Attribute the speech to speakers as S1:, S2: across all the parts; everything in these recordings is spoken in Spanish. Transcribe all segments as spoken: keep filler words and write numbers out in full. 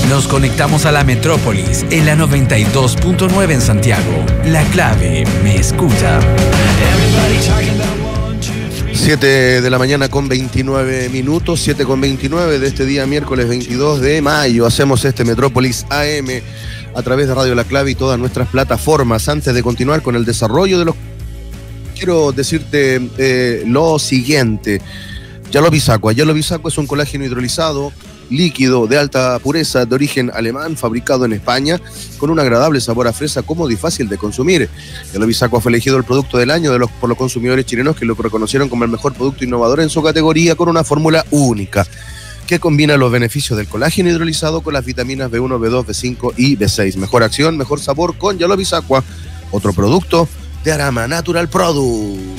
S1: Nos conectamos a la metrópolis en la noventa y dos punto nueve en Santiago. La clave me escucha.
S2: siete de la mañana con veintinueve minutos, siete con veintinueve de este día miércoles veintidós de mayo. Hacemos este Metrópolis A M a través de Radio La Clave y todas nuestras plataformas. Antes de continuar con el desarrollo de los... Quiero decirte eh, lo siguiente. Yalo Bisacqua. Yalo Bisacqua es un colágeno hidrolizado líquido de alta pureza de origen alemán, fabricado en España, con un agradable sabor a fresa, cómodo y fácil de consumir. Yalo Bisacqua fue elegido el producto del año de los, por los consumidores chilenos, que lo reconocieron como el mejor producto innovador en su categoría, con una fórmula única que combina los beneficios del colágeno hidrolizado con las vitaminas B uno, B dos, B cinco y B seis. Mejor acción, mejor sabor con Yalo Bisacqua, otro producto de Arama Natural Product.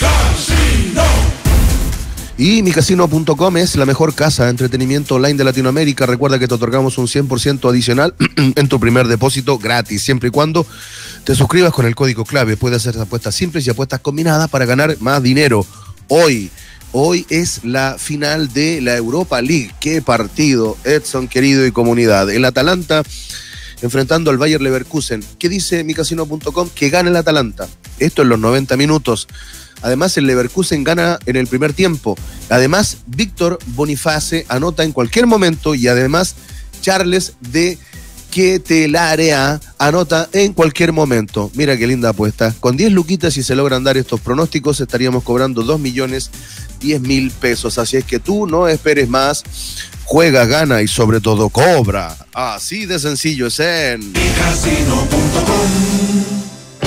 S2: Y mi casino punto com es la mejor casa de entretenimiento online de Latinoamérica. Recuerda que te otorgamos un cien por ciento adicional en tu primer depósito gratis, siempre y cuando te suscribas con el código clave. Puedes hacer apuestas simples y apuestas combinadas para ganar más dinero. Hoy, hoy es la final de la Europa League. ¡Qué partido, Edson, querido y comunidad! El Atalanta enfrentando al Bayer Leverkusen. ¿Qué dice mi casino punto com? Que gana el Atalanta. Esto en los noventa minutos. Además, el Leverkusen gana en el primer tiempo. Además, Víctor Boniface anota en cualquier momento y además Charles de Ketelaere anota en cualquier momento. Mira qué linda apuesta. Con diez luquitas, si se logran dar estos pronósticos, estaríamos cobrando dos millones diez mil pesos. Así es que tú no esperes más. Juega, gana y sobre todo cobra. Así de sencillo es en mi casino punto com.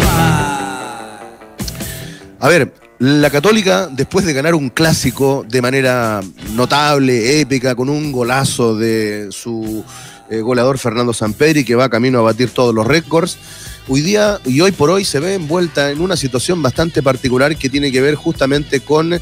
S2: A ver, la Católica, después de ganar un clásico de manera notable, épica, con un golazo de su eh, goleador Fernando Sampedri, que va camino a batir todos los récords, hoy día y hoy por hoy se ve envuelta en una situación bastante particular que tiene que ver justamente con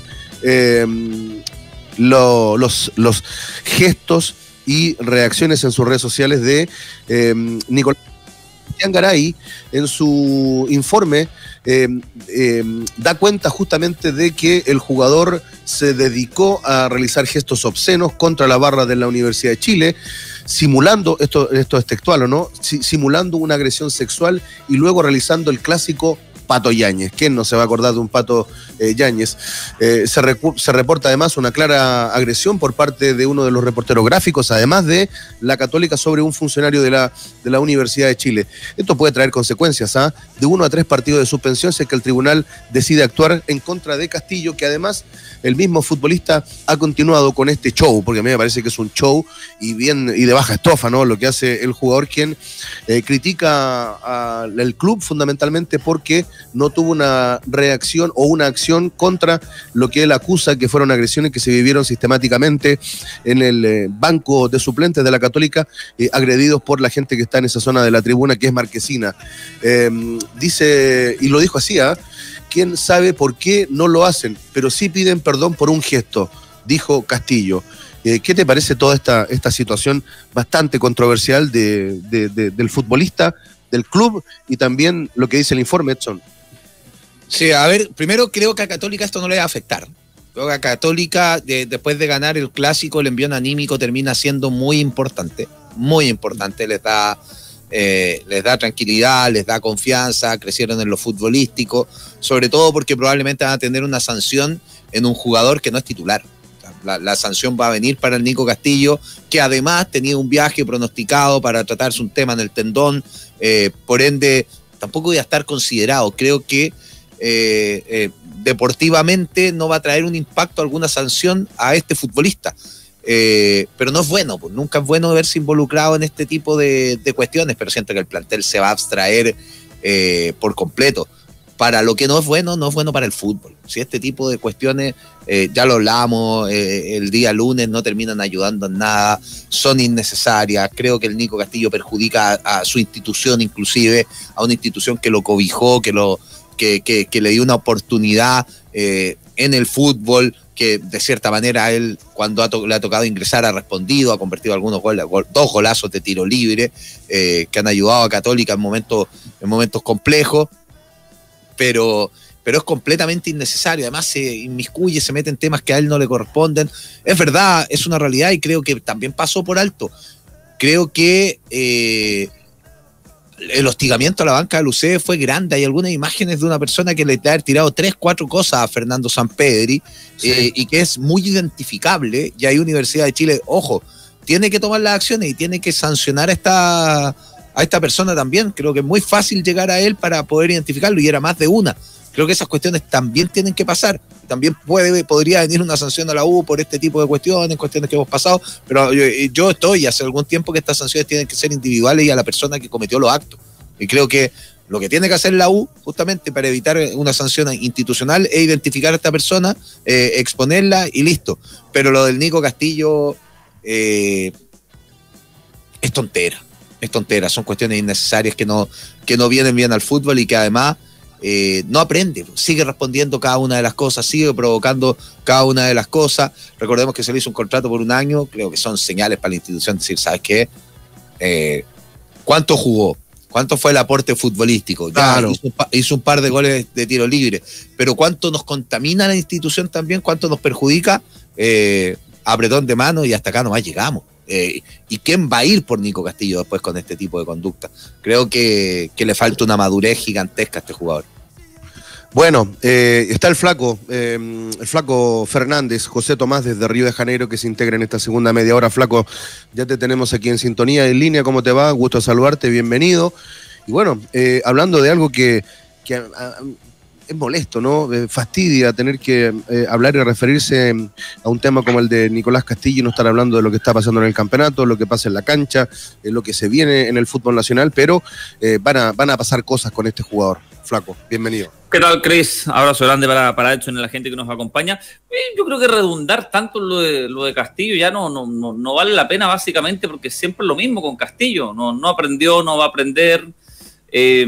S2: eh, lo, los, los gestos y reacciones en sus redes sociales de eh, Nicolás Garay. En su informe eh, eh, da cuenta justamente de que el jugador se dedicó a realizar gestos obscenos contra la barra de la Universidad de Chile, simulando, esto, esto es textual o no, si, simulando una agresión sexual y luego realizando el clásico Pato Yáñez. ¿Quién no se va a acordar de un Pato eh, Yáñez? Eh, se, recu- se reporta además una clara agresión por parte de uno de los reporteros gráficos, además de la Católica, sobre un funcionario de la, de la Universidad de Chile. Esto puede traer consecuencias, ¿ah? De uno a tres partidos de suspensión si es que el tribunal decide actuar en contra de Castillo, que además el mismo futbolista ha continuado con este show, porque a mí me parece que es un show y bien y de baja estofa, ¿no? Lo que hace el jugador, quien eh, critica al club fundamentalmente porque no tuvo una reacción o una acción contra lo que él acusa que fueron agresiones que se vivieron sistemáticamente en el eh, banco de suplentes de la Católica, eh, agredidos por la gente que está en esa zona de la tribuna, que es Marquesina. Eh, dice, y lo dijo así, ¿eh? ¿Quién sabe por qué no lo hacen? Pero sí piden perdón por un gesto, dijo Castillo. Eh, ¿Qué te parece toda esta, esta situación bastante controversial de, de, de, del futbolista, del club, y también lo que dice el informe, Edson?
S3: Sí, a ver, primero creo que a Católica esto no le va a afectar. Creo que a Católica, de, después de ganar el clásico, el envión anímico termina siendo muy importante, muy importante, les da, eh, les da tranquilidad, les da confianza, crecieron en lo futbolístico, sobre todo porque probablemente van a tener una sanción en un jugador que no es titular. La, la sanción va a venir para el Nico Castillo, que además tenía un viaje pronosticado para tratarse un tema en el tendón, eh, por ende tampoco voy a estar considerado. Creo que eh, eh, deportivamente no va a traer un impacto, alguna sanción a este futbolista, eh, pero no es bueno, pues nunca es bueno verse involucrado en este tipo de, de cuestiones, pero siento que el plantel se va a abstraer eh, por completo. Para lo que no es bueno, no es bueno para el fútbol. Si este tipo de cuestiones, eh, ya lo hablamos, eh, el día lunes no terminan ayudando en nada, son innecesarias. Creo que el Nico Castillo perjudica a, a su institución, inclusive a una institución que lo cobijó, que, lo, que, que, que le dio una oportunidad eh, en el fútbol, que de cierta manera él, cuando ha to- le ha tocado ingresar, ha respondido, ha convertido algunos goles, gol, dos golazos de tiro libre, eh, que han ayudado a Católica en momentos, en momentos complejos. Pero, pero es completamente innecesario. Además se inmiscuye, se mete en temas que a él no le corresponden. Es verdad, es una realidad y creo que también pasó por alto. creo que eh, el hostigamiento a la banca de Lucé fue grande. Hay algunas imágenes de una persona que le ha tirado tres, cuatro cosas a Fernando Sampedri, sí. eh, y que es muy identificable. Y hay Universidad de Chile, ojo, tiene que tomar las acciones y tiene que sancionar a esta, a esta persona también. Creo que es muy fácil llegar a él para poder identificarlo, y era más de una. Creo que esas cuestiones también tienen que pasar. También puede, podría venir una sanción a la U por este tipo de cuestiones, cuestiones que hemos pasado, pero yo, yo estoy hace algún tiempo que estas sanciones tienen que ser individuales y a la persona que cometió los actos. Y creo que lo que tiene que hacer la U, justamente para evitar una sanción institucional, es identificar a esta persona, eh, exponerla y listo. Pero lo del Nico Castillo eh, es tontera, es tontera. Son cuestiones innecesarias que no, que no vienen bien al fútbol y que además Eh, no aprende, sigue respondiendo cada una de las cosas, sigue provocando cada una de las cosas. Recordemos que se le hizo un contrato por un año, creo que son señales para la institución decir, ¿sabes qué? Eh, ¿Cuánto jugó? ¿Cuánto fue el aporte futbolístico? Ya claro. hizo, un hizo un par de goles de tiro libre, pero ¿cuánto nos contamina la institución también? ¿Cuánto nos perjudica? Eh, apretón de mano y hasta acá nomás llegamos. Eh, ¿Y quién va a ir por Nico Castillo después con este tipo de conducta? Creo que, que le falta una madurez gigantesca a este jugador.
S2: Bueno, eh, está el flaco, eh, el flaco Fernández, José Tomás desde Río de Janeiro, que se integra en esta segunda media hora. Flaco, ya te tenemos aquí en sintonía, en línea. ¿Cómo te va? Gusto saludarte, bienvenido. Y bueno, eh, hablando de algo que, que a, a, es molesto, ¿no? Eh, fastidia tener que eh, hablar y referirse a un tema como el de Nicolás Castillo y no estar hablando de lo que está pasando en el campeonato, lo que pasa en la cancha, eh, lo que se viene en el fútbol nacional, pero eh, van, a, van a pasar cosas con este jugador. Flaco, bienvenido.
S4: ¿Qué tal, Chris? Abrazo grande para, para Edson y la gente que nos acompaña. Eh, yo creo que redundar tanto lo de, lo de Castillo ya no, no, no, no vale la pena, básicamente, porque siempre es lo mismo con Castillo. No, no aprendió, no va a aprender. Eh,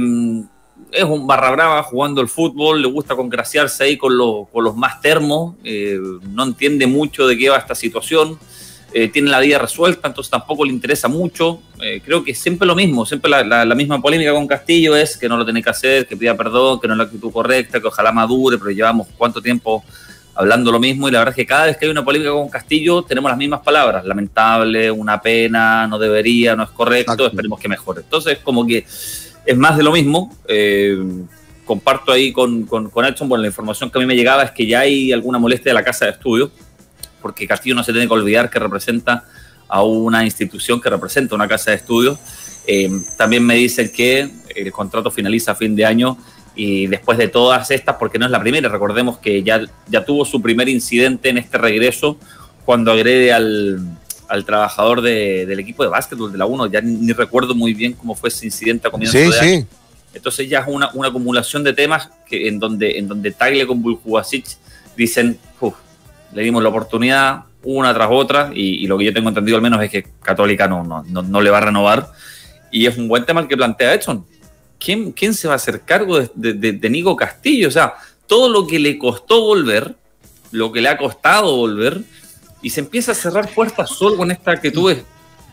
S4: es un barra brava jugando el fútbol, le gusta congraciarse ahí con, lo, con los más termos. Eh, no entiende mucho de qué va esta situación. Eh, tiene la vida resuelta, entonces tampoco le interesa mucho. Eh, creo que siempre lo mismo, siempre la, la, la misma polémica con Castillo es que no lo tiene que hacer, que pida perdón, que no es la actitud correcta, que ojalá madure, pero llevamos cuánto tiempo hablando lo mismo, y la verdad es que cada vez que hay una polémica con Castillo tenemos las mismas palabras: lamentable, una pena, no debería, no es correcto, Exacto. Esperemos que mejore. Entonces como que es más de lo mismo. Eh, comparto ahí con, con, con Edson, bueno, la información que a mí me llegaba es que ya hay alguna molestia de la casa de estudio, porque Castillo no se tiene que olvidar que representa a una institución, que representa una casa de estudios. Eh, también me dicen que el contrato finaliza a fin de año, y después de todas estas, porque no es la primera, recordemos que ya, ya tuvo su primer incidente en este regreso cuando agrede al, al trabajador de, del equipo de básquetbol de la UNO, ya ni, ni recuerdo muy bien cómo fue ese incidente a comienzo
S2: sí,
S4: de año.
S2: Sí.
S4: Entonces ya es una, una acumulación de temas que, en donde, en donde Tagle con Vuljubasic dicen, uff, le dimos la oportunidad una tras otra, y, y lo que yo tengo entendido al menos es que Católica no, no, no, no le va a renovar, y es un buen tema el que plantea Edson. ¿Quién, quién se va a hacer cargo de, de, de Nico Castillo? O sea, todo lo que le costó volver, lo que le ha costado volver, y se empieza a cerrar puertas solo con esta actitud es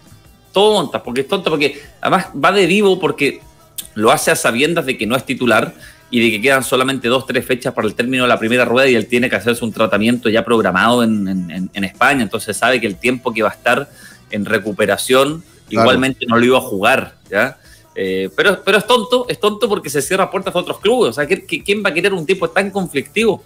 S4: tonta, porque es tonta, porque además va de vivo, porque lo hace a sabiendas de que no es titular y de que quedan solamente dos, tres fechas para el término de la primera rueda, y él tiene que hacerse un tratamiento ya programado en, en, en España. Entonces sabe que el tiempo que va a estar en recuperación, claro, igualmente no lo iba a jugar, ¿ya? Eh, pero, pero es tonto, es tonto porque se cierra puertas a otros clubes. O sea, ¿quién va a querer un tipo tan conflictivo?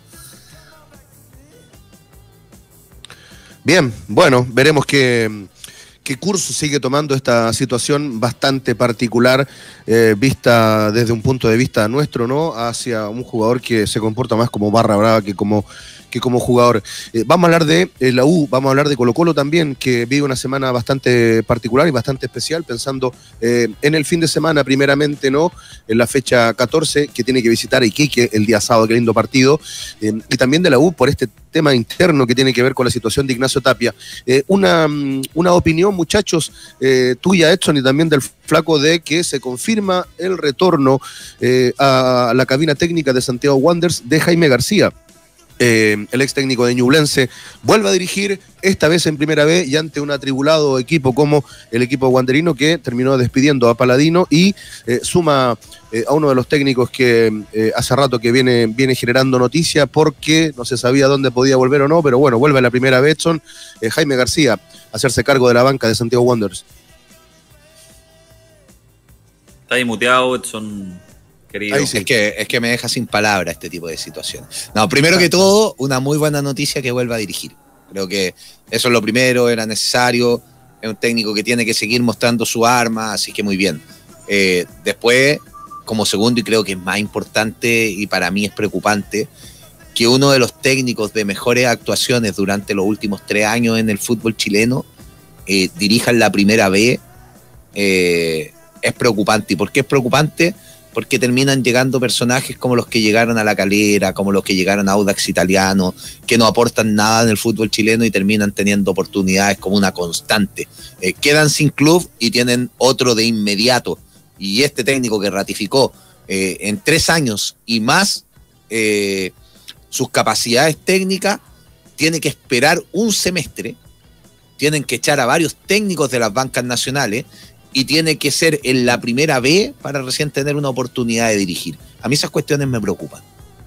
S2: Bien, bueno, veremos qué, qué curso sigue tomando esta situación bastante particular, eh, vista desde un punto de vista nuestro, ¿no? Hacia un jugador que se comporta más como barra brava que como, que como jugador. Eh, vamos a hablar de eh, la U, vamos a hablar de Colo-Colo también, que vive una semana bastante particular y bastante especial, pensando eh, en el fin de semana primeramente, ¿no? En la fecha catorce, que tiene que visitar a Iquique el día sábado, qué lindo partido, eh, y también de la U por este tema interno que tiene que ver con la situación de Ignacio Tapia. Eh, una, una opinión, muchachos, eh, tuya, Edson, y también del Flaco, de que se confirma el retorno eh, a la cabina técnica de Santiago Wanderers de Jaime García. Eh, el ex técnico de Ñublense vuelve a dirigir, esta vez en Primera B, y ante un atribulado equipo como el equipo wanderino, que terminó despidiendo a Paladino y eh, suma eh, a uno de los técnicos que eh, hace rato que viene, viene generando noticia, porque no se sabía dónde podía volver o no, pero bueno, vuelve a la Primera B, Edson, eh, Jaime García, a hacerse cargo de la banca de Santiago Wanderers.
S4: Está ahí muteado, Edson, querido.
S3: Ahí sí. es, que, es que me deja sin palabras este tipo de situaciones. No, primero que todo, una muy buena noticia que vuelva a dirigir. Creo que eso es lo primero, era necesario. Es un técnico que tiene que seguir mostrando su arma, así que muy bien. Eh, después, como segundo, y creo que es más importante y para mí es preocupante, que uno de los técnicos de mejores actuaciones durante los últimos tres años en el fútbol chileno eh, dirija en la primera B, eh, es preocupante. ¿Y por qué es preocupante? Porque terminan llegando personajes como los que llegaron a La Calera, como los que llegaron a Audax Italiano, que no aportan nada en el fútbol chileno y terminan teniendo oportunidades como una constante. Eh, quedan sin club y tienen otro de inmediato. Y este técnico que ratificó eh, en tres años y más eh, sus capacidades técnicas, tiene que esperar un semestre, tienen que echar a varios técnicos de las bancas nacionales y tiene que ser en la primera B para recién tener una oportunidad de dirigir. A mí esas cuestiones me preocupan.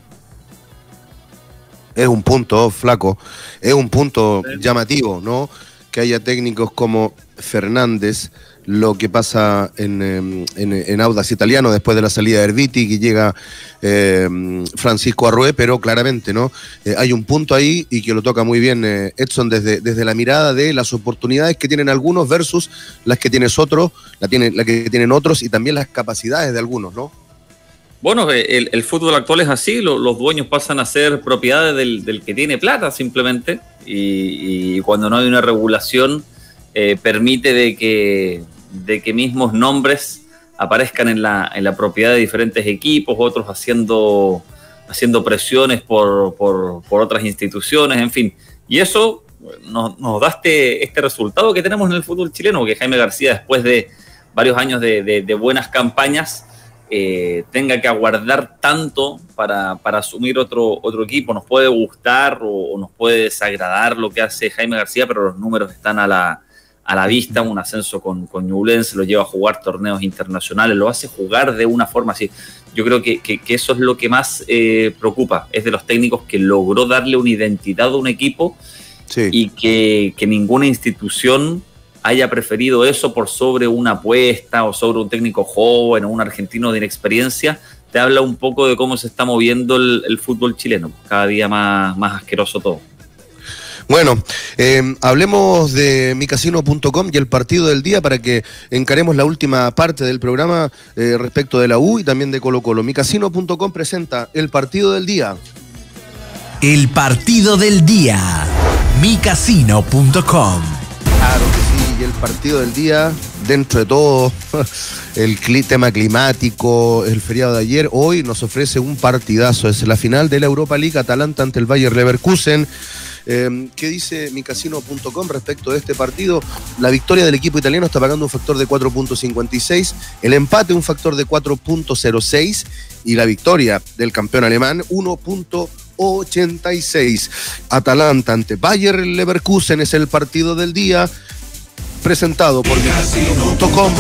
S2: Es un punto, flaco, es un punto llamativo, ¿no? Que haya técnicos como Fernández, lo que pasa en, en, en Audax Italiano después de la salida de Erviti, que llega eh, Francisco Arrué, pero claramente, ¿no? Eh, hay un punto ahí y que lo toca muy bien eh, Edson desde, desde la mirada de las oportunidades que tienen algunos versus las que tienes otros, la, tiene, la que tienen otros y también las capacidades de algunos, ¿no?
S4: Bueno, el, el fútbol actual es así, lo, los dueños pasan a ser propiedades del, del que tiene plata simplemente, y, y cuando no hay una regulación eh, permite de que, de que mismos nombres aparezcan en la, en la propiedad de diferentes equipos, otros haciendo, haciendo presiones por, por, por otras instituciones, en fin. Y eso nos, nos da este, este resultado que tenemos en el fútbol chileno, que Jaime García, después de varios años de, de, de buenas campañas, Eh, tenga que aguardar tanto para, para asumir otro, otro equipo. Nos puede gustar o, o nos puede desagradar lo que hace Jaime García, pero los números están a la, a la vista. Un ascenso con, con Ñublense, lo lleva a jugar torneos internacionales, lo hace jugar de una forma así. Yo creo que, que, que eso es lo que más eh, preocupa, es de los técnicos que logró darle una identidad a un equipo, sí, y que, que ninguna institución haya preferido eso por sobre una apuesta o sobre un técnico joven o un argentino de inexperiencia. Te habla un poco de cómo se está moviendo el, el fútbol chileno, cada día más, más asqueroso todo.
S2: Bueno, eh, hablemos de mi casino punto com y el partido del día para que encaremos la última parte del programa eh, respecto de la U y también de Colo Colo. mi casino punto com presenta el partido del día.
S1: El partido del día. mi casino punto com.
S2: Claro que sí, y el partido del día, dentro de todo, el cli- tema climático, el feriado de ayer, hoy nos ofrece un partidazo. Es la final de la Europa League, Atalanta ante el Bayer Leverkusen. Eh, ¿Qué dice mi casino punto com respecto de este partido? La victoria del equipo italiano está pagando un factor de cuatro punto cincuenta y seis, el empate un factor de cuatro punto cero seis y la victoria del campeón alemán uno punto ochenta y seis. Atalanta ante Bayer Leverkusen es el partido del día, presentado por mi casino punto com.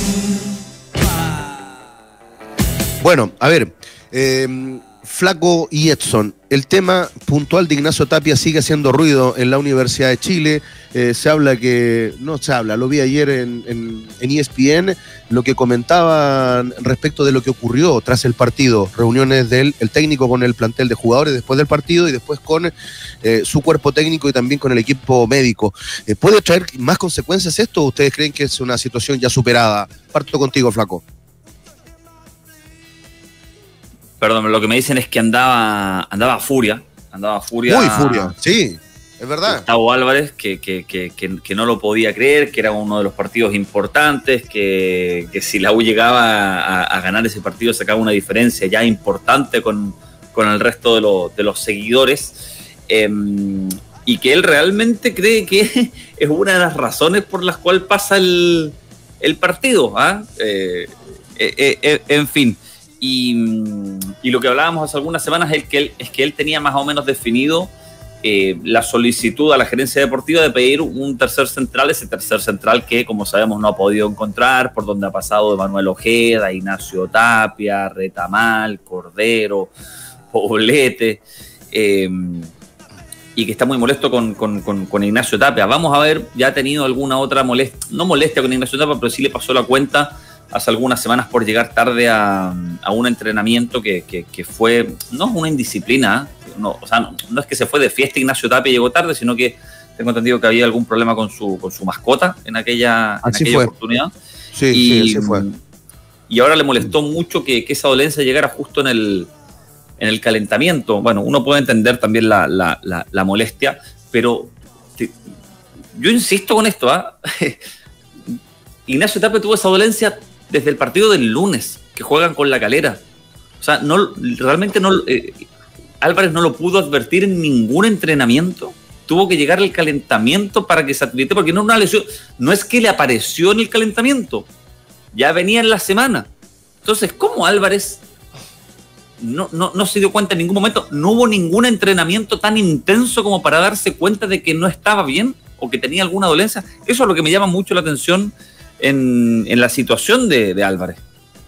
S2: Bueno, a ver, eh, Flaco y Edson, el tema puntual de Ignacio Tapia sigue haciendo ruido en la Universidad de Chile. Eh, se habla que, no se habla, lo vi ayer en, en, en E S P N, lo que comentaban respecto de lo que ocurrió tras el partido, reuniones del el técnico con el plantel de jugadores después del partido y después con eh, su cuerpo técnico y también con el equipo médico. Eh, ¿Puede traer más consecuencias esto o ustedes creen que es una situación ya superada? Parto contigo, Flaco.
S4: Perdón, lo que me dicen es que andaba, andaba furia, andaba furia.
S2: Muy furia, sí, es verdad.
S4: Gustavo Álvarez, que, que, que, que, que no lo podía creer, que era uno de los partidos importantes, que, que si la U llegaba a, a ganar ese partido sacaba una diferencia ya importante con, con el resto de, lo, de los seguidores, eh, y que él realmente cree que es una de las razones por las cuales pasa el, el partido. ¿ah? Eh, eh, eh, en fin. Y, y lo que hablábamos hace algunas semanas es que él, es que él tenía más o menos definido eh, la solicitud a la gerencia deportiva de pedir un tercer central, ese tercer central que, como sabemos, no ha podido encontrar, por donde ha pasado Emanuel Ojeda, Ignacio Tapia, Retamal, Cordero, Poblete, eh, y que está muy molesto con, con, con, con Ignacio Tapia. Vamos a ver, ya ha tenido alguna otra molestia, no molestia con Ignacio Tapia, pero sí le pasó la cuenta hace algunas semanas por llegar tarde a, a un entrenamiento que, que, que fue, no es una indisciplina, no, o sea, no, no es que se fue de fiesta Ignacio Tapia y llegó tarde, sino que tengo entendido que había algún problema con su, con su mascota en aquella, en aquella oportunidad.
S2: Sí,
S4: y,
S2: sí, así fue.
S4: Y ahora le molestó mucho que, que esa dolencia llegara justo en el, en el calentamiento. Bueno, uno puede entender también la, la, la, la molestia, pero te, yo insisto con esto, ¿ah? ¿eh? Ignacio Tapia tuvo esa dolencia desde el partido del lunes, que juegan con La Calera. O sea, no, realmente no, eh, Álvarez no lo pudo advertir en ningún entrenamiento. Tuvo que llegar al calentamiento para que se advirtiera, porque no es una lesión, no es que le apareció en el calentamiento, ya venía en la semana. Entonces, ¿cómo Álvarez no, no, no se dio cuenta en ningún momento? No hubo ningún entrenamiento tan intenso como para darse cuenta de que no estaba bien o que tenía alguna dolencia. Eso es lo que me llama mucho la atención en, en la situación de, de Álvarez.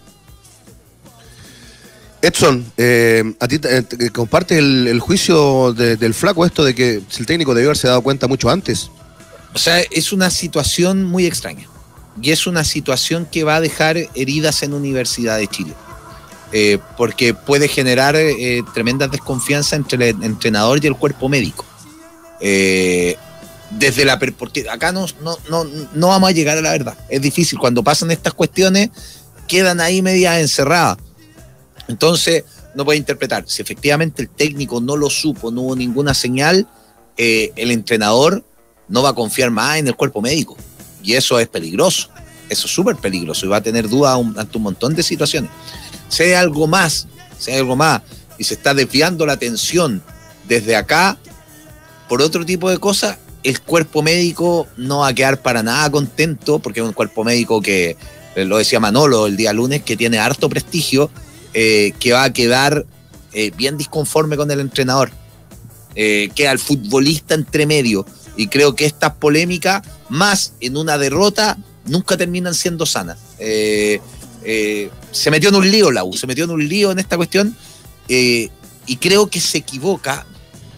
S2: Edson, eh, a ti eh, compartes el, el juicio de, del flaco esto de que el técnico debió haberse dado cuenta mucho antes.
S3: O sea, es una situación muy extraña y es una situación que va a dejar heridas en Universidad de Chile, eh, porque puede generar eh, tremenda desconfianza entre el entrenador y el cuerpo médico. Eh, desde la porque acá no, no, no, no vamos a llegar a la verdad, es difícil, cuando pasan estas cuestiones quedan ahí medias encerradas. Entonces, no puede interpretar. Si efectivamente el técnico no lo supo, no hubo ninguna señal, eh, el entrenador no va a confiar más en el cuerpo médico. Y eso es peligroso. Eso es súper peligroso y va a tener dudas ante un montón de situaciones. Si hay algo más, si hay algo más, y se está desviando la atención desde acá por otro tipo de cosas, el cuerpo médico no va a quedar para nada contento, porque es un cuerpo médico que, lo decía Manolo el día lunes, que tiene harto prestigio, Eh, que va a quedar eh, bien disconforme con el entrenador, eh, queda el futbolista entre medio, y creo que estas polémicas, más en una derrota, nunca terminan siendo sanas. Eh, eh, se metió en un lío la U, se metió en un lío en esta cuestión, eh, y creo que se equivoca,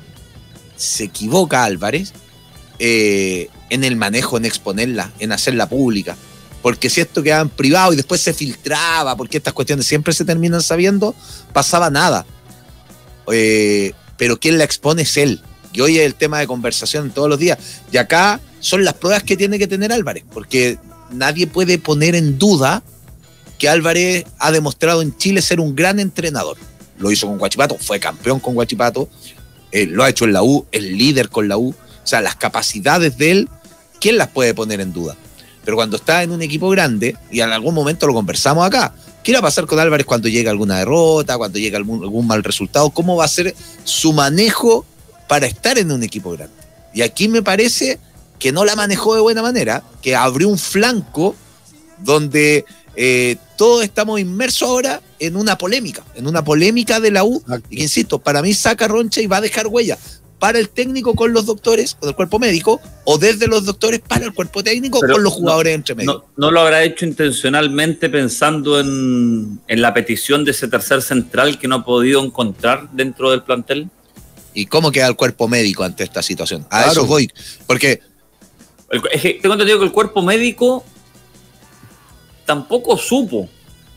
S3: se equivoca Álvarez eh, en el manejo, en exponerla, en hacerla pública. Porque si esto quedaba en privado y después se filtraba, porque estas cuestiones siempre se terminan sabiendo, pasaba nada. Eh, pero quien la expone es él. Y hoy es el tema de conversación todos los días. Y acá son las pruebas que tiene que tener Álvarez, porque nadie puede poner en duda que Álvarez ha demostrado en Chile ser un gran entrenador. Lo hizo con Huachipato, fue campeón con Huachipato, eh, lo ha hecho en la U, es líder con la U. O sea, las capacidades de él, ¿quién las puede poner en duda? Pero cuando está en un equipo grande, y en algún momento lo conversamos acá, ¿qué va a pasar con Álvarez cuando llega alguna derrota, cuando llega algún, algún mal resultado? ¿Cómo va a ser su manejo para estar en un equipo grande? Y aquí me parece que no la manejó de buena manera, que abrió un flanco donde eh, todos estamos inmersos ahora en una polémica, en una polémica de la U, y que, insisto, para mí saca roncha y va a dejar huella para el técnico con los doctores, con el cuerpo médico, o desde los doctores para el cuerpo técnico. Pero con los jugadores no, entre medio.
S4: No, no lo habrá hecho intencionalmente pensando en, en la petición de ese tercer central que no ha podido encontrar dentro del plantel.
S3: ¿Y cómo queda el cuerpo médico ante esta situación? A claro. eso voy, porque...
S4: El, es que tengo entendido que el cuerpo médico tampoco supo.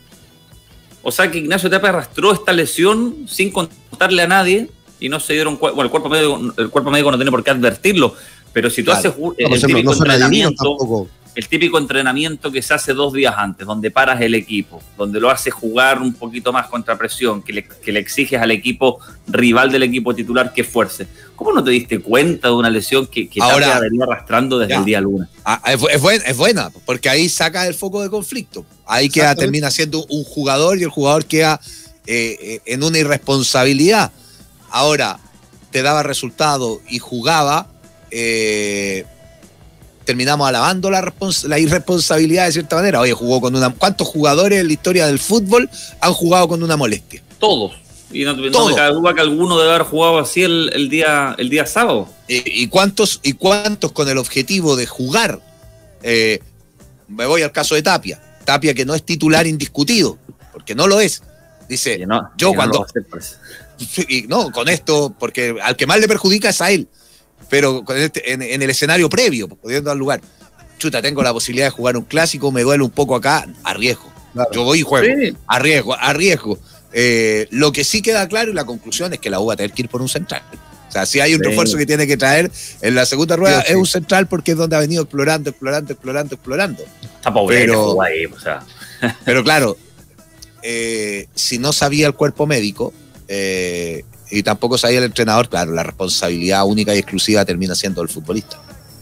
S4: O sea que Ignacio Tapia arrastró esta lesión sin contarle a nadie, y no se dieron cuenta. Bueno, el cuerpo médico, el cuerpo médico no tiene por qué advertirlo, pero si tú claro. haces el, no, típico no entrenamiento, el típico entrenamiento que se hace dos días antes, donde paras el equipo, donde lo haces jugar un poquito más contra presión, que le, que le exiges al equipo rival del equipo titular que esfuerce. ¿Cómo no te diste cuenta de una lesión que, que
S3: Ahora,
S4: Tapia venía arrastrando desde ya. el día lunes?
S3: Ah, es, es, buena, es buena, porque ahí saca el foco de conflicto. Ahí queda, termina siendo un jugador y el jugador queda eh, en una irresponsabilidad. Ahora, te daba resultado y jugaba, eh, terminamos alabando la, respons- la irresponsabilidad de cierta manera. Oye, jugó con una... ¿Cuántos jugadores en la historia del fútbol han jugado con una molestia?
S4: Todos. Y no, no me cabe duda que alguno debe haber jugado así el, el, día, el día sábado.
S3: ¿Y, y, cuántos, ¿Y cuántos con el objetivo de jugar? Eh, me voy al caso de Tapia. Tapia que no es titular indiscutido, porque no lo es. Dice, no, yo cuando... No Y no, con esto, porque al que más le perjudica es a él, pero con este, en, en el escenario previo, pudiendo al lugar, chuta, tengo la posibilidad de jugar un clásico, me duele un poco acá, arriesgo. Claro. Yo voy y juego, sí. arriesgo, arriesgo. Eh, lo que sí queda claro y la conclusión es que la U va a tener que ir por un central. O sea, si hay un sí. refuerzo que tiene que traer en la segunda rueda, sí, sí. es un central porque es donde ha venido explorando, explorando, explorando, explorando.
S4: Está pobre, pero, ahí, o sea.
S3: pero claro, eh, si no sabía el cuerpo médico eh, y tampoco sabía el entrenador, claro, la responsabilidad única y exclusiva termina siendo el futbolista.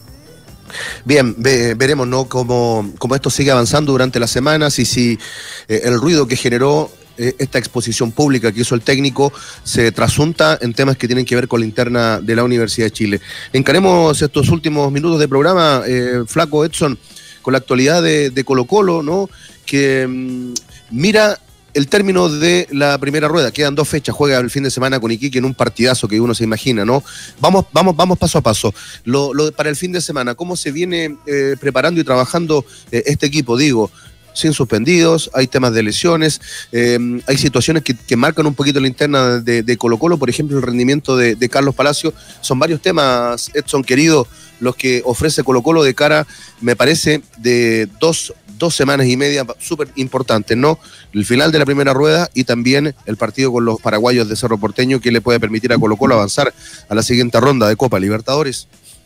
S2: Bien, ve, veremos ¿no? cómo, cómo esto sigue avanzando durante las semanas y si eh, el ruido que generó eh, esta exposición pública que hizo el técnico se trasunta en temas que tienen que ver con la interna de la Universidad de Chile. Encaremos estos últimos minutos de programa, eh, Flaco Edson, con la actualidad de, de Colo-Colo, ¿no? que mmm, mira el término de la primera rueda. Quedan dos fechas, juega el fin de semana con Iquique en un partidazo que uno se imagina, ¿no? Vamos, vamos, vamos paso a paso. Lo, lo para el fin de semana, ¿cómo se viene eh, preparando y trabajando eh, este equipo? Digo, sin suspendidos, hay temas de lesiones, eh, hay situaciones que, que marcan un poquito la interna de, de Colo-Colo, por ejemplo, el rendimiento de, de Carlos Palacio. Son varios temas, Edson, querido, los que ofrece Colo-Colo de cara, me parece, de dos, dos semanas y media súper importantes, ¿no? El final de la primera rueda y también el partido con los paraguayos de Cerro Porteño que le puede permitir a Colo-Colo avanzar a la siguiente ronda de Copa Libertadores.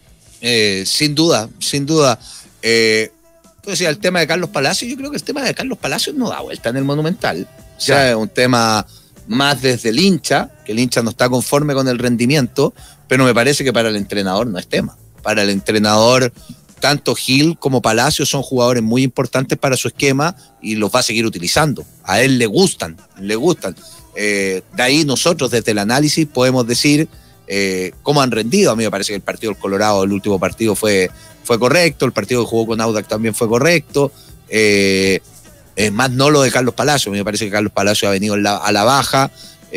S3: Eh, sin duda, sin duda. Eh, pues, el tema de Carlos Palacios, yo creo que el tema de Carlos Palacios no da vuelta en el Monumental. O sea, ya. es un tema más desde el hincha, que el hincha no está conforme con el rendimiento, pero me parece que para el entrenador no es tema. Para el entrenador, tanto Gil como Palacios son jugadores muy importantes para su esquema y los va a seguir utilizando. A él le gustan, le gustan. Eh, de ahí nosotros desde el análisis podemos decir eh, cómo han rendido. A mí me parece que el partido del Colorado, el último partido fue, fue correcto, el partido que jugó con Audax también fue correcto. Eh, es más no lo de Carlos Palacios, a mí me parece que Carlos Palacios ha venido la, a la baja,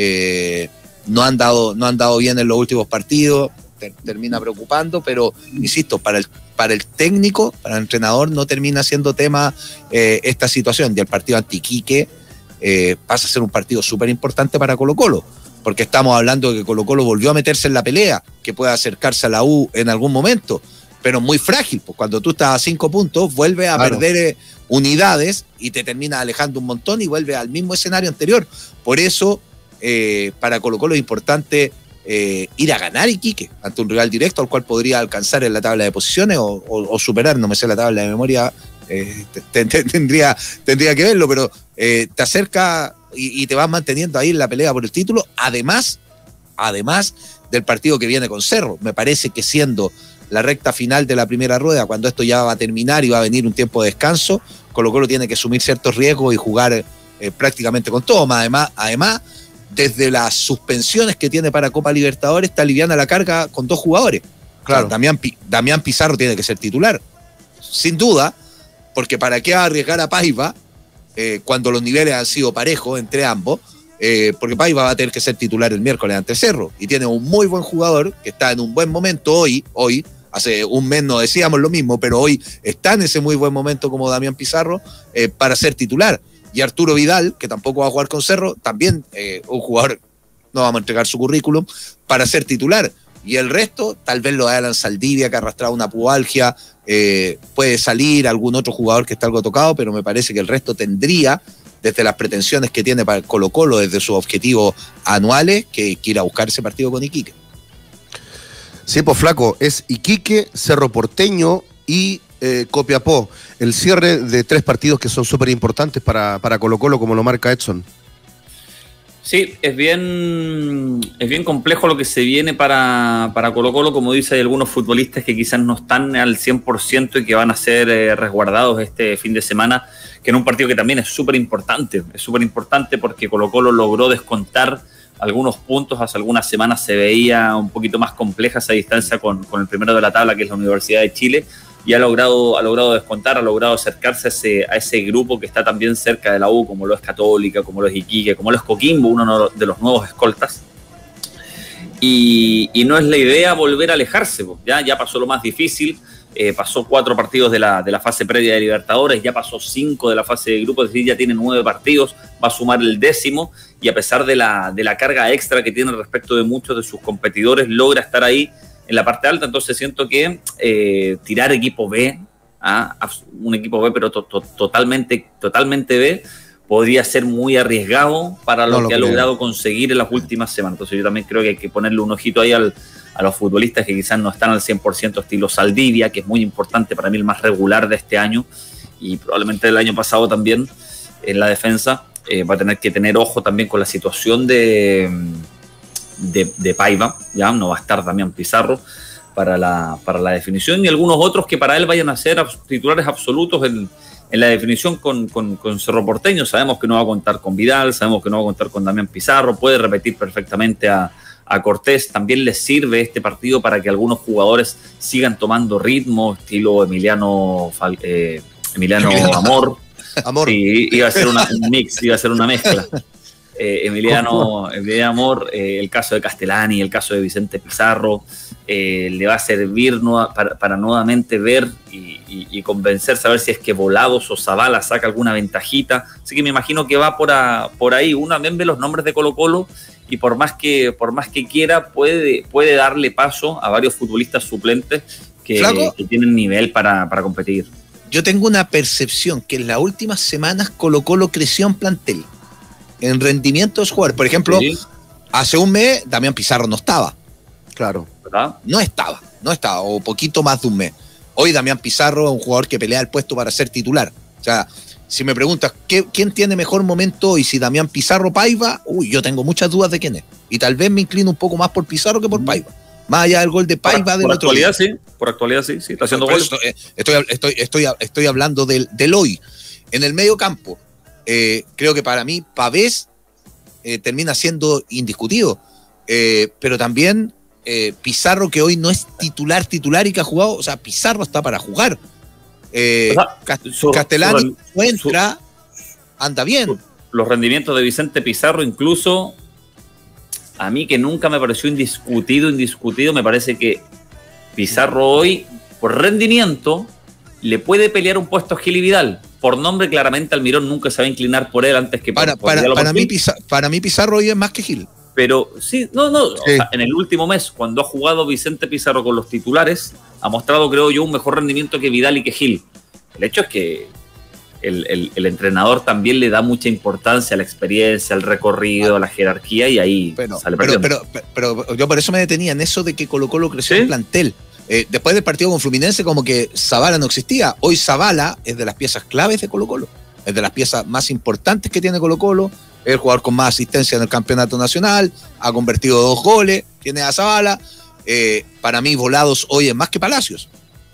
S3: eh, no, han dado, no han dado bien en los últimos partidos. Termina preocupando, pero insisto, para el, para el técnico, para el entrenador, no termina siendo tema eh, esta situación. Y el partido anti Iquique eh, pasa a ser un partido súper importante para Colo-Colo, porque estamos hablando de que Colo-Colo volvió a meterse en la pelea, que puede acercarse a la U en algún momento, pero muy frágil, pues cuando tú estás a cinco puntos, vuelves a claro. perder eh, unidades y te terminas alejando un montón y vuelves al mismo escenario anterior. Por eso, eh, para Colo-Colo es importante Eh, ir a ganar Iquique ante un rival directo al cual podría alcanzar en la tabla de posiciones o, o, o superar, no me sé la tabla de memoria, eh, te, te, tendría, tendría que verlo, pero eh, te acerca y, y te vas manteniendo ahí en la pelea por el título, además, además del partido que viene con Cerro. Me parece que siendo la recta final de la primera rueda, cuando esto ya va a terminar y va a venir un tiempo de descanso, Colo-Colo tiene que asumir ciertos riesgos y jugar eh, prácticamente con todo. Además, además desde las suspensiones que tiene para Copa Libertadores, está aliviana la carga con dos jugadores. Claro. O sea, Damián, Damián Pizarro tiene que ser titular, sin duda, porque para qué arriesgar a Paiva eh, cuando los niveles han sido parejos entre ambos, eh, porque Paiva va a tener que ser titular el miércoles ante Cerro, y tiene un muy buen jugador que está en un buen momento hoy, hoy, hace un mes no decíamos lo mismo, pero hoy está en ese muy buen momento como Damián Pizarro eh, para ser titular. Y Arturo Vidal, que tampoco va a jugar con Cerro, también eh, un jugador, no vamos a entregar su currículum, para ser titular. Y el resto, tal vez lo de Alan Saldivia, que ha arrastrado una pubalgia, eh, puede salir algún otro jugador que está algo tocado, pero me parece que el resto tendría, desde las pretensiones que tiene para el Colo-Colo, desde sus objetivos anuales, que, que ir a buscar ese partido con Iquique.
S2: Sí, pues Flaco, es Iquique, Cerro Porteño y Eh, Copiapó, el cierre de tres partidos que son súper importantes para, para Colo-Colo, como lo marca Edson.
S4: Sí, es bien, es bien complejo lo que se viene para, para Colo-Colo, como dice, hay algunos futbolistas que quizás no están al cien por ciento y que van a ser eh, resguardados este fin de semana, que en un partido que también es súper importante, es súper importante porque Colo-Colo logró descontar algunos puntos, hace algunas semanas se veía un poquito más compleja esa distancia con, con el primero de la tabla, que es la Universidad de Chile, y ha logrado, ha logrado descontar, ha logrado acercarse a ese, a ese grupo que está también cerca de la U, como lo es Católica, como lo es Iquique, como lo es Coquimbo, uno de los nuevos escoltas. Y, y no es la idea volver a alejarse, pues, ya, ya pasó lo más difícil, eh, pasó cuatro partidos de la, de la fase previa de Libertadores, ya pasó cinco de la fase de grupos, es decir, ya tiene nueve partidos, va a sumar el décimo, y a pesar de la, de la carga extra que tiene respecto de muchos de sus competidores, logra estar ahí en la parte alta. Entonces siento que eh, tirar equipo B ¿ah? Un equipo B, pero to, to, totalmente, totalmente B, podría ser muy arriesgado para lo, no lo que creo. ha logrado conseguir en las últimas semanas. Entonces yo también creo que hay que ponerle un ojito ahí al, a los futbolistas que quizás no están al cien por ciento, estilo Saldivia, que es muy importante, para mí el más regular de este año, y probablemente del año pasado también en la defensa. Eh, va a tener que tener ojo también con la situación de, de, de Paiva, ya no va a estar Damián Pizarro para la, para la definición, y algunos otros que para él vayan a ser titulares absolutos en, en la definición con, con, con Cerro Porteño. Sabemos que no va a contar con Vidal, sabemos que no va a contar con Damián Pizarro, puede repetir perfectamente a, a Cortés. También les sirve este partido para que algunos jugadores sigan tomando ritmo, estilo Emiliano, eh, Emiliano Amor. Amor. Sí, iba a ser una, un mix, iba a ser una mezcla. Eh, Emiliano, Emiliano Amor, eh, el caso de Castellani, el caso de Vicente Pizarro, eh, le va a servir no, para, para nuevamente ver y, y, y convencerse a ver si es que Volados o Zavala saca alguna ventajita. Así que me imagino que va por, a, por ahí. Uno también ve los nombres de Colo-Colo y por más que, por más que quiera puede, puede darle paso a varios futbolistas suplentes que, que tienen nivel para, para competir.
S3: Yo tengo una percepción que en las últimas semanas Colo-Colo creció en plantel, en rendimiento de los jugadores. Por ejemplo, sí. hace un mes Damián Pizarro no estaba.
S2: Claro.
S3: ¿Verdad? No estaba, no estaba, o poquito más de un mes. Hoy Damián Pizarro es un jugador que pelea el puesto para ser titular. O sea, si me preguntas ¿qué, quién tiene mejor momento hoy, si Damián Pizarro o Paiva, uy, yo tengo muchas dudas de quién es. Y tal vez me inclino un poco más por Pizarro que por Paiva. Más allá del gol de Paiva
S4: por,
S3: del
S4: por
S3: otro
S4: actualidad,
S3: día.
S4: sí. Por actualidad, sí. sí está haciendo gol.
S3: Estoy, estoy, estoy, estoy, estoy hablando del, del hoy. En el medio campo, eh, creo que para mí Pavés eh, termina siendo indiscutido. Eh, pero también eh, Pizarro, que hoy no es titular, titular y que ha jugado. O sea, Pizarro está para jugar. Eh, o sea, su, Castellani su, entra, su, anda bien. Su,
S4: los rendimientos de Vicente Pizarro, incluso... A mí, que nunca me pareció indiscutido, indiscutido, me parece que Pizarro hoy, por rendimiento, le puede pelear un puesto a Gil y Vidal. Por nombre, claramente, Almirón nunca se va a inclinar por él antes que
S3: para,
S4: por,
S3: para, por para, mí, Pizarro, para mí Pizarro hoy es más que Gil.
S4: Pero sí, no, no, sí. O sea, en el último mes, cuando ha jugado Vicente Pizarro con los titulares, ha mostrado, creo yo, un mejor rendimiento que Vidal y que Gil. El hecho es que El, el, el entrenador también le da mucha importancia a la experiencia, al recorrido, a la jerarquía, y ahí
S3: pero,
S4: sale
S3: pero, pero, pero, pero yo por eso me detenía en eso de que Colo-Colo creció ¿Sí? en plantel. Eh, después del partido con Fluminense, como que Zavala no existía. Hoy Zavala es de las piezas claves de Colo-Colo. Es de las piezas más importantes que tiene Colo-Colo. Es el jugador con más asistencia en el campeonato nacional. Ha convertido dos goles. Tiene a Zavala. Eh, para mí, Volados hoy es más que Palacios.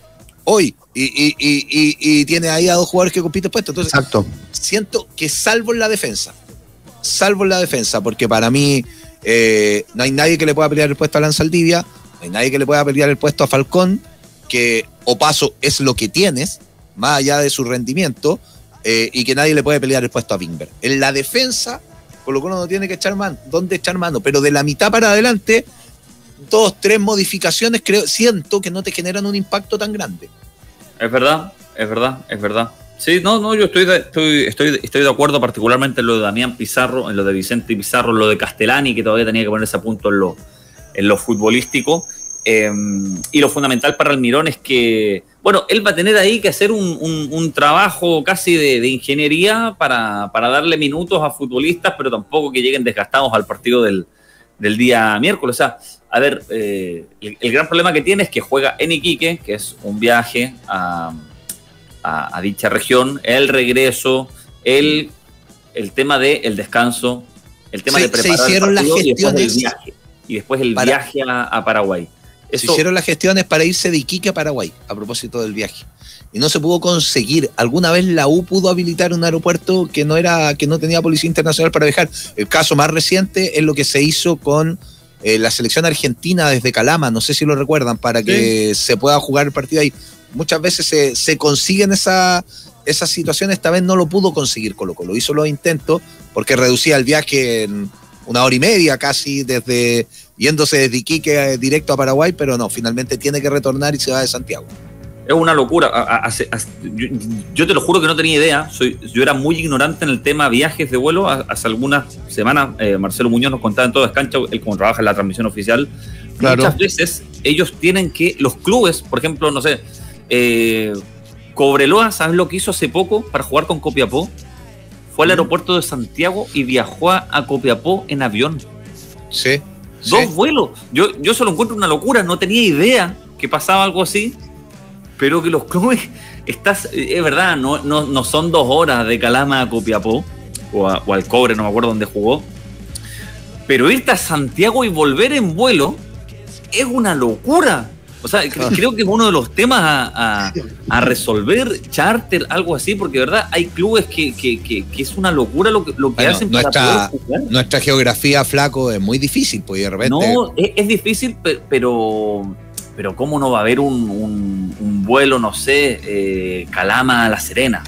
S3: Hoy, y, y, y, y, y tiene ahí a dos jugadores que compiten puestos. Entonces,
S2: Exacto.
S3: siento que salvo en la defensa, salvo en la defensa, porque para mí eh, no hay nadie que le pueda pelear el puesto a Alan Saldivia, no hay nadie que le pueda pelear el puesto a Falcón, que Opaso es lo que tienes, más allá de su rendimiento, eh, y que nadie le puede pelear el puesto a Bingber. En la defensa, Colo-Colo no tiene que echar mano, dónde echar mano, pero de la mitad para adelante, dos, tres modificaciones, creo, siento que no te generan un impacto tan grande.
S4: Es verdad, es verdad, es verdad. Sí, no, no, yo estoy de, estoy, estoy, estoy de acuerdo, particularmente en lo de Damián Pizarro, en lo de Vicente Pizarro, en lo de Castellani, que todavía tenía que ponerse a punto en lo, en lo futbolístico. Eh, y lo fundamental para Almirón es que, bueno, él va a tener ahí que hacer un, un, un trabajo casi de, de ingeniería para, para darle minutos a futbolistas, pero tampoco que lleguen desgastados al partido del, del día miércoles. O sea, a ver, eh, el, el gran problema que tiene es que juega en Iquique, que es un viaje a, a, a dicha región, el regreso, el, el tema del descanso, el tema
S3: se,
S4: de preparar
S3: se hicieron
S4: el
S3: las gestiones
S4: y después el viaje, y después el
S3: para,
S4: viaje a, a Paraguay.
S3: Eso, se hicieron las gestiones para irse de Iquique a Paraguay, a propósito del viaje. Y no se pudo conseguir. Alguna vez la U pudo habilitar un aeropuerto que no era, que no tenía policía internacional para viajar. El caso más reciente es lo que se hizo con eh, la selección argentina desde Calama, no sé si lo recuerdan, para que sí. se pueda jugar el partido ahí. Muchas veces se, se consiguen esa, esas situaciones, esta vez no lo pudo conseguir Colo-Colo. Hizo los intentos porque reducía el viaje en una hora y media casi, desde yéndose desde Iquique directo a Paraguay, pero no, finalmente tiene que retornar y se va de Santiago.
S4: Es una locura. Hace, hace, yo, yo te lo juro que no tenía idea. Soy, yo era muy ignorante en el tema viajes de vuelo. Hace algunas semanas eh, Marcelo Muñoz nos contaba en todas canchas, él como trabaja en la transmisión oficial, claro. Muchas veces ellos tienen que, los clubes, por ejemplo, no sé, eh, Cobreloa, ¿sabes lo que hizo hace poco para jugar con Copiapó? Fue al aeropuerto de Santiago y viajó a Copiapó en avión.
S3: Sí.
S4: Dos
S3: sí.
S4: vuelos. Yo, yo solo encuentro una locura. No tenía idea que pasaba algo así. Pero que los clubes, estás, es verdad, no, no, no son dos horas de Calama a Copiapó. O, a, o al Cobre, no me acuerdo dónde jugó. Pero irte a Santiago y volver en vuelo es una locura. O sea, creo que es uno de los temas a, a, a resolver, charter, algo así, porque de verdad hay clubes que, que, que, que es una locura lo que, lo que
S3: bueno,
S4: hacen
S3: nuestra,
S4: para poder jugar.
S3: Nuestra geografía, flaco, es muy difícil, pues de repente...
S4: No, es, es difícil, pero, pero ¿cómo no va a haber un, un, un vuelo, no sé, eh, Calama a La Serena?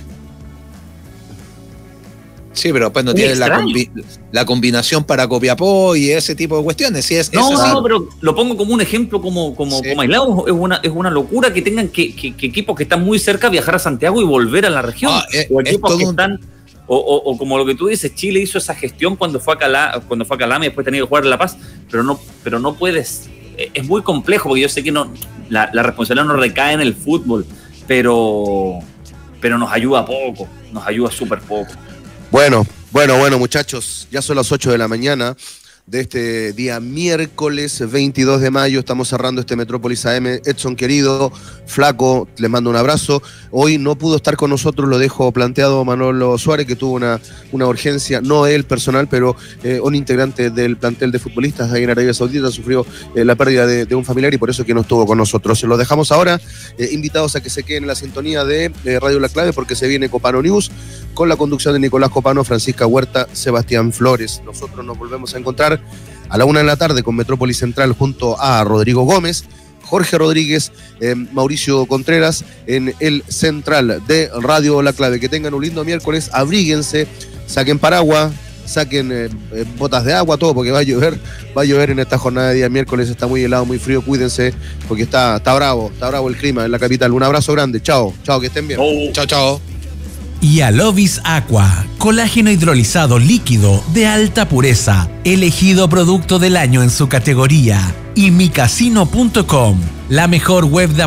S3: Sí, pero después no tienes la, combi la combinación para Copiapó y ese tipo de cuestiones. Sí, es,
S4: no,
S3: es
S4: no, no, pero lo pongo como un ejemplo, como, como, sí. como aislado. Es una, es una locura que tengan que, que, que equipos que están muy cerca viajar a Santiago y volver a la región. Ah, es, o equipos que un... están... O, o, o como lo que tú dices, Chile hizo esa gestión cuando fue a Calama, cuando fue a Calama y después tenía que jugar en La Paz, pero no, pero no puedes... Es muy complejo, porque yo sé que no la, la responsabilidad no recae en el fútbol, pero, pero nos ayuda poco, nos ayuda súper poco.
S2: Bueno, bueno, bueno, muchachos, ya son las ocho de la mañana de este día miércoles veintidós de mayo. Estamos cerrando este Metrópolis A M. Edson, querido, flaco, les mando un abrazo. Hoy no pudo estar con nosotros, lo dejo planteado Manolo Suárez, que tuvo una, una urgencia, no él personal, pero eh, un integrante del plantel de futbolistas ahí en Arabia Saudita sufrió eh, la pérdida de, de un familiar y por eso que no estuvo con nosotros. Se los dejamos ahora, eh, invitados a que se queden en la sintonía de eh, Radio La Clave, porque se viene Copano News con la conducción de Nicolás Copano, Francisca Huerta, Sebastián Flores. Nosotros nos volvemos a encontrar a la una de la tarde con Metrópolis Central junto a Rodrigo Gómez, Jorge Rodríguez, eh, Mauricio Contreras en el Central de Radio La Clave. Que tengan un lindo miércoles, abríguense, saquen paraguas, saquen eh, eh, botas de agua, todo, porque va a llover, va a llover en esta jornada de día miércoles, está muy helado, muy frío, cuídense, porque está, está bravo, está bravo el clima en la capital. Un abrazo grande, chao, chao, que estén bien.
S3: Oh. Chao, chao.
S1: Y Alovis Aqua, colágeno hidrolizado líquido de alta pureza, elegido producto del año en su categoría. Y micasino punto com, la mejor web de